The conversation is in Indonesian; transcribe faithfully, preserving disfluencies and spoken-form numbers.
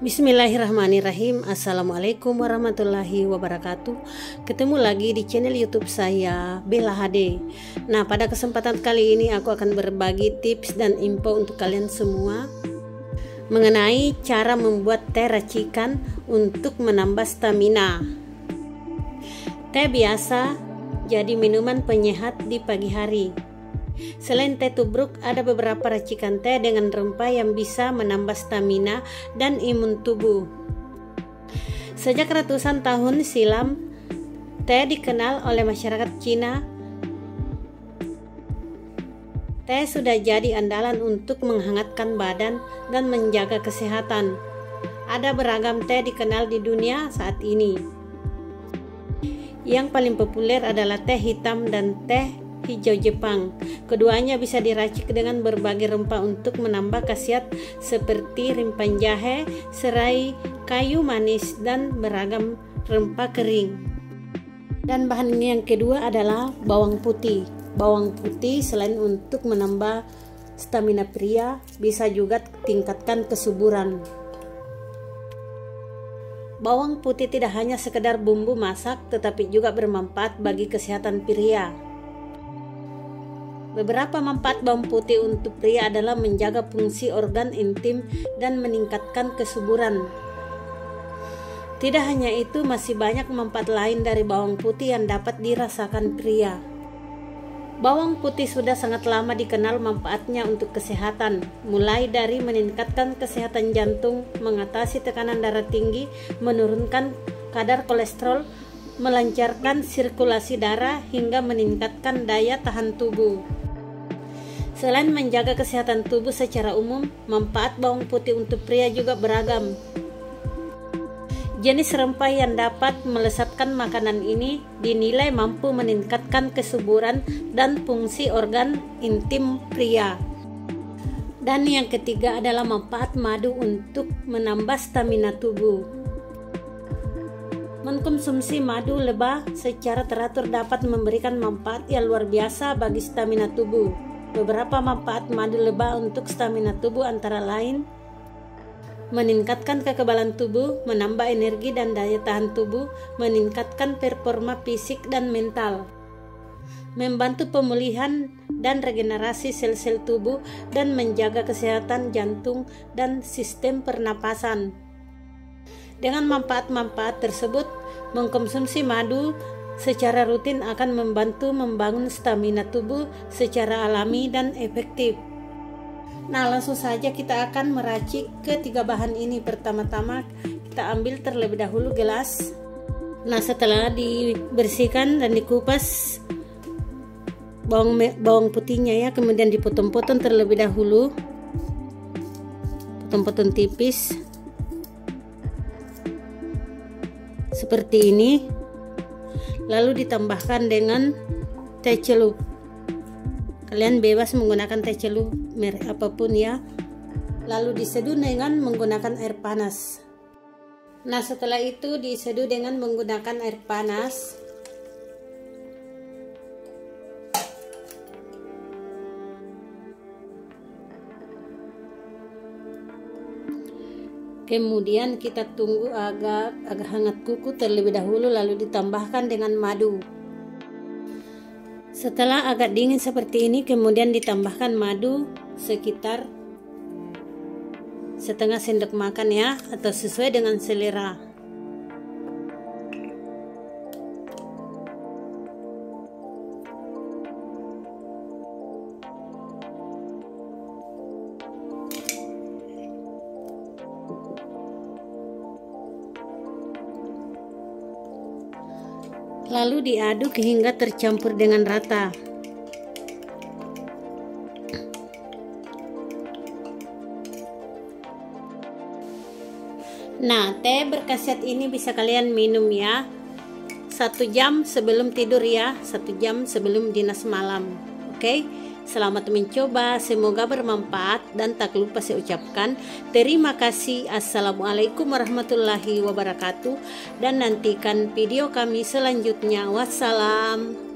Bismillahirrahmanirrahim. Assalamualaikum warahmatullahi wabarakatuh. Ketemu lagi di channel YouTube saya, Bella H D. Nah, pada kesempatan kali ini aku akan berbagi tips dan info untuk kalian semua mengenai cara membuat teh racikan untuk menambah stamina. Teh biasa jadi minuman penyehat di pagi hari. Selain teh tubruk, ada beberapa racikan teh dengan rempah yang bisa menambah stamina dan imun tubuh. Sejak ratusan tahun silam, teh dikenal oleh masyarakat Cina. Teh sudah jadi andalan untuk menghangatkan badan dan menjaga kesehatan. Ada beragam teh dikenal di dunia saat ini. Yang paling populer adalah teh hitam dan teh hijau Jepang. Keduanya bisa diracik dengan berbagai rempah untuk menambah khasiat seperti rimpan jahe, serai, kayu manis, dan beragam rempah kering. Dan bahan ini yang kedua adalah bawang putih. Bawang putih selain untuk menambah stamina pria, bisa juga tingkatkan kesuburan. Bawang putih tidak hanya sekedar bumbu masak, tetapi juga bermanfaat bagi kesehatan pria. Beberapa manfaat bawang putih untuk pria adalah menjaga fungsi organ intim dan meningkatkan kesuburan. Tidak hanya itu, masih banyak manfaat lain dari bawang putih yang dapat dirasakan pria. Bawang putih sudah sangat lama dikenal manfaatnya untuk kesehatan, mulai dari meningkatkan kesehatan jantung, mengatasi tekanan darah tinggi, menurunkan kadar kolesterol, melancarkan sirkulasi darah, hingga meningkatkan daya tahan tubuh. Selain menjaga kesehatan tubuh secara umum, manfaat bawang putih untuk pria juga beragam. Jenis rempah yang dapat melesatkan makanan ini dinilai mampu meningkatkan kesuburan dan fungsi organ intim pria. Dan yang ketiga adalah manfaat madu untuk menambah stamina tubuh. Mengkonsumsi madu lebah secara teratur dapat memberikan manfaat yang luar biasa bagi stamina tubuh. Beberapa manfaat madu lebah untuk stamina tubuh antara lain meningkatkan kekebalan tubuh, menambah energi dan daya tahan tubuh, meningkatkan performa fisik dan mental, membantu pemulihan dan regenerasi sel-sel tubuh, dan menjaga kesehatan jantung dan sistem pernapasan. Dengan manfaat-manfaat tersebut, mengkonsumsi madu secara rutin akan membantu membangun stamina tubuh secara alami dan efektif. Nah, langsung saja kita akan meracik ketiga bahan ini. Pertama-tama kita ambil terlebih dahulu gelas. Nah, setelah dibersihkan dan dikupas bawang bawang putihnya ya, kemudian dipotong-potong terlebih dahulu, potong-potong tipis seperti ini. Lalu ditambahkan dengan teh celup. Kalian bebas menggunakan teh celup merek apapun ya. Lalu diseduh dengan menggunakan air panas. Nah, setelah itu diseduh dengan menggunakan air panas. Kemudian kita tunggu agak agak hangat kuku terlebih dahulu, lalu ditambahkan dengan madu. Setelah agak dingin seperti ini, kemudian ditambahkan madu sekitar setengah sendok makan ya, atau sesuai dengan selera. Lalu diaduk hingga tercampur dengan rata. Nah, teh berkhasiat ini bisa kalian minum ya satu jam sebelum tidur ya, satu jam sebelum dinas malam. Oke, selamat mencoba, semoga bermanfaat, dan tak lupa saya ucapkan terima kasih. Assalamualaikum warahmatullahi wabarakatuh, dan nantikan video kami selanjutnya. Wassalam.